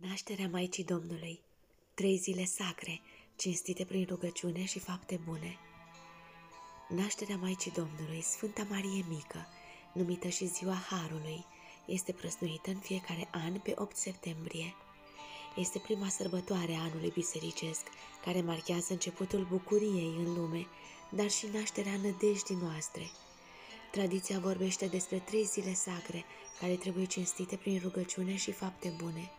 Nașterea Maicii Domnului, 3 zile sacre, cinstite prin rugăciune și fapte bune. Nașterea Maicii Domnului, Sfânta Marie Mică, numită și Ziua Harului, este prăznuită în fiecare an pe 8 septembrie. Este prima sărbătoare a anului bisericesc, care marchează începutul bucuriei în lume, dar și nașterea nădejdii noastre. Tradiția vorbește despre 3 zile sacre, care trebuie cinstite prin rugăciune și fapte bune.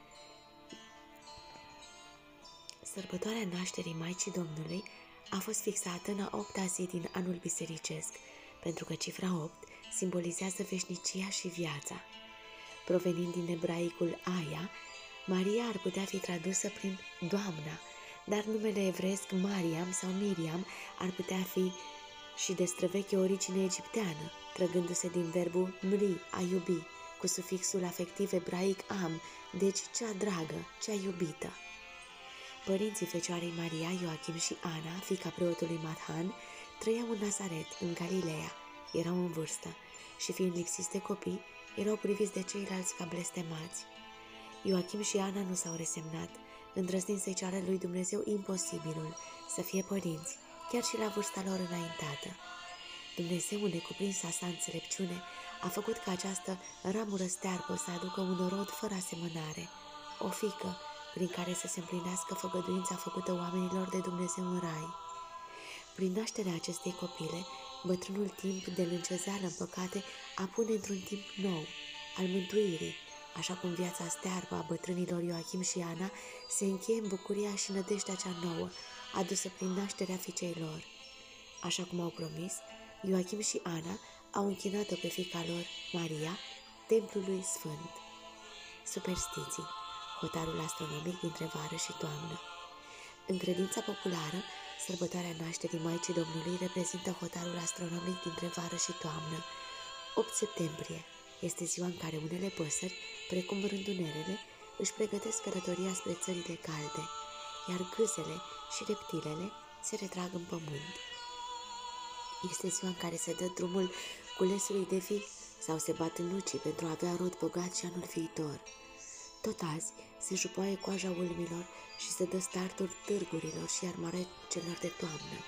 Sărbătoarea nașterii Maicii Domnului a fost fixată în a 8-a zi din anul bisericesc, pentru că cifra 8 simbolizează veșnicia și viața. Provenind din ebraicul Aia, Maria ar putea fi tradusă prin Doamna, dar numele evresc Mariam sau Miriam ar putea fi și de străveche origine egipteană, trăgându-se din verbul mri, a iubi, cu sufixul afectiv ebraic am, deci cea dragă, cea iubită. Părinții Fecioarei Maria, Ioachim și Ana, fiica preotului Mathan, trăiau în Nazaret, în Galileea, erau în vârstă și, fiind lipsiți de copii, erau priviți de ceilalți ca blestemați. Ioachim și Ana nu s-au resemnat, îndrăznind să-i ceară lui Dumnezeu imposibilul, să fie părinți, chiar și la vârsta lor înaintată. Dumnezeu, în necuprinsa sa înțelepciune, a făcut ca această ramură stearpă să aducă un rod fără asemănare, o fiică, prin care să se împlinească făgăduința făcută oamenilor de Dumnezeu în rai. Prin nașterea acestei copile, bătrânul timp de lâncezeală în păcate apune într-un timp nou, al mântuirii, așa cum viața stearpă a bătrânilor Ioachim și Ana se încheie în bucuria și nădejdea cea nouă, adusă prin nașterea fiicei lor. Așa cum au promis, Ioachim și Ana au închinat-o pe fiica lor, Maria, templului sfânt. Superstiții. Hotarul astronomic dintre vară și toamnă. În credința populară, sărbătoarea nașterii Maicii Domnului reprezintă hotarul astronomic dintre vară și toamnă. 8 septembrie este ziua în care unele păsări, precum rândunerele, își pregătesc călătoria spre țările calde, iar gâzele și reptilele se retrag în pământ. Este ziua în care se dă drumul culesului de vii sau se bat în lucii pentru a avea rod bogat și anul viitor. Tot azi se jupoaie coaja ulmilor și se dă startul târgurilor și armarecelor de toamnă.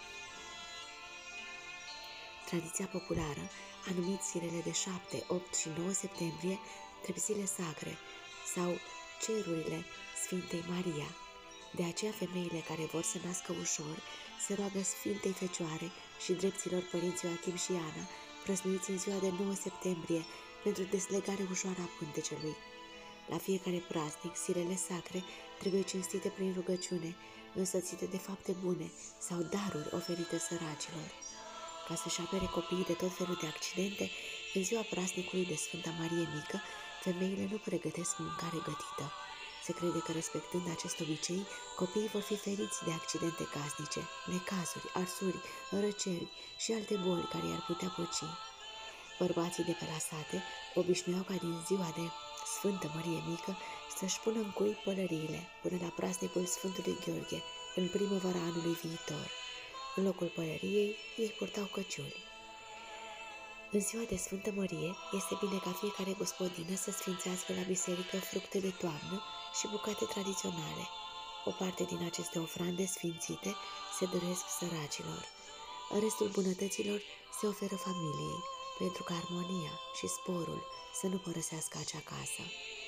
Tradiția populară a numit zilele de 7, 8 și 9 septembrie drept zile sacre sau cerurile Sfintei Maria. De aceea femeile care vor să nască ușor se roagă Sfintei Fecioare și drepților părinți Ioachim și Ana, prăznuiți în ziua de 9 septembrie pentru deslegare ușoară a pântecelui. La fiecare praznic, zilele sacre trebuie cinstite prin rugăciune, însoțite de fapte bune sau daruri oferite săracilor. Ca să-și apere copiii de tot felul de accidente, în ziua praznicului de Sfânta Marie Mică, femeile nu pregătesc mâncare gătită. Se crede că, respectând acest obicei, copiii vor fi feriți de accidente casnice, necazuri, arsuri, răceli și alte boli care i-ar putea poci. Bărbații de pe la sate obișnuiau ca din ziua de Sfântă Marie Mică să-și pună în cui pălăriile până la praznicul Sfântului Gheorghe, în primăvara anului viitor. În locul pălăriei ei purtau căciuli. În ziua de Sfântă Mărie este bine ca fiecare gospodină să sfințească la biserică fructe de toamnă și bucate tradiționale. O parte din aceste ofrande sfințite se dăruiesc săracilor. Restul bunătăților se oferă familiei, pentru ca armonia și sporul să nu părăsească acea casă.